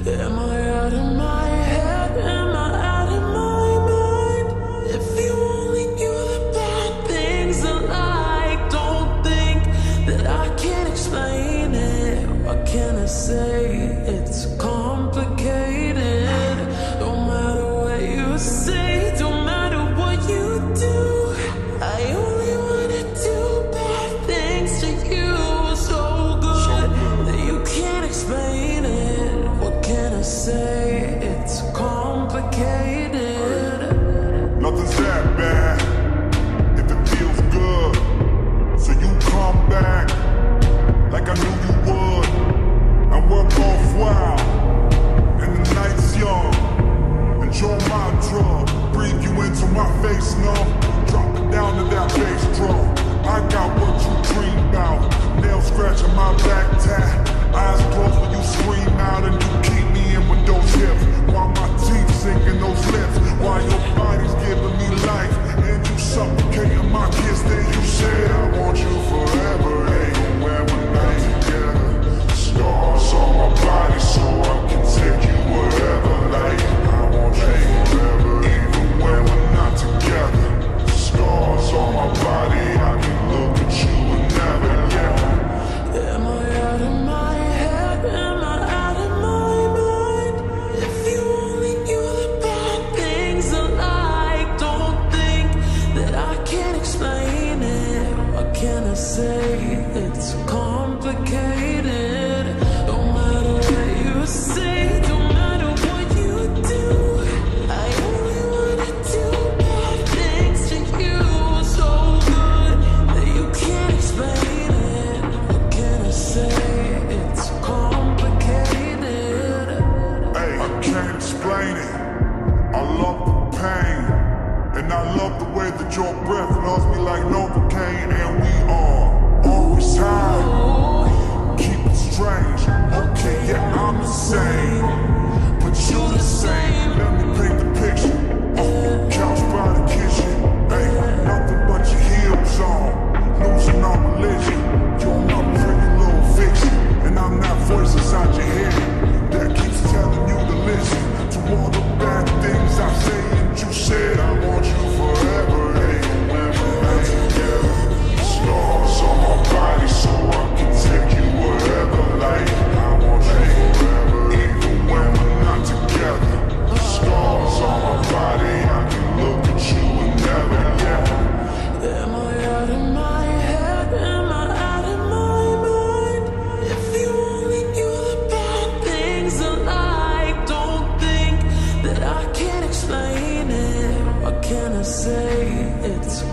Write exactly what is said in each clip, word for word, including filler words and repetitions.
Am I out of my head? Am I out of my mind? If you only knew the bad things I like, don't think that I can explain it. What can I say? It's complicated. No matter what you say, don't matter what you do, I only wanna do bad things to you. So good that you can't explain it. What can I say? It's complicated. Nothing's that bad if it feels good. So you come back like I knew you would. And we're both wild, and the night's young. Enjoy my drug, breathe you into my face, no. Drop it down to that bass drum. I got what you dream about. Nails scratching my back tat. Eyes closed when you scream out, and you keep me in with those hips. While my teeth sink in those lips. While your body's giving me life, and you suffocating my kiss. Then you said I want you forever. Even when we're not together. Scars on my body so I can take you wherever. Like I want you forever. Even when we're not together. Scars on my body, I can look at you and never, yeah. Am I out of my head? Am I out of my mind? If you only knew the bad things I like, don't think that I can explain it. What can I say? It's complicated. No matter what you say, don't matter what you do, I only wanna do bad things to you. So good that you can't explain it. What can I say? It's complicated. Hey, I can't explain it. I love the pain, and I love the way that your breath loves me like Novocaine. And we are always high. Keep it strange. Okay, yeah, I'm insane, but you the same. Let me paint the picture. Oh, couch by the kitchen. Hey, nothing but your heels on. Losing all religion. You're my pretty little fiction, and I'm that voice inside your head that keeps telling you to listen to all the bad things I say. And you said I want you forever. Hey, when we're not together. Scars on my body so I can take you wherever. Like I want you forever. Even when we're not together. Scars on my body, I can look at you and never, yeah. Am I out of my head? Am I out of my mind? If you only knew the bad things I like, don't think that I can explain it. What can I say? It's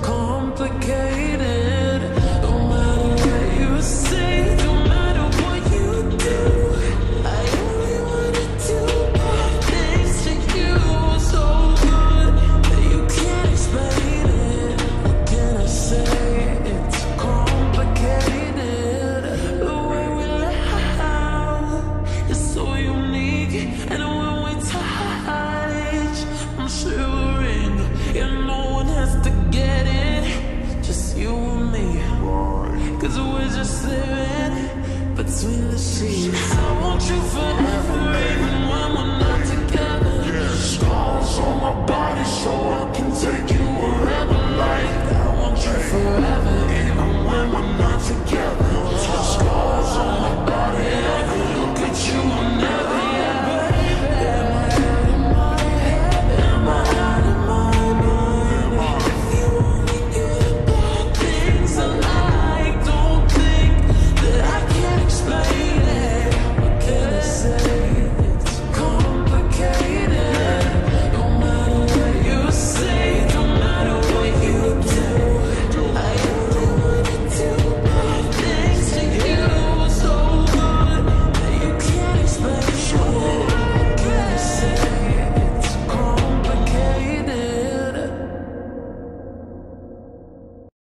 complicated. No matter what you say, don't matter what you do, I only wanna do bad things to you. So good that you can't explain it. What can I say? It's complicated. The way we laugh is so unique, and when we touch, I'm shivering. And no one has to get it, just you and me. Cause we're just living between the sheets. I want you forever, even when we're not together. Scars on my body so I can take you wherever. Like I want you forever.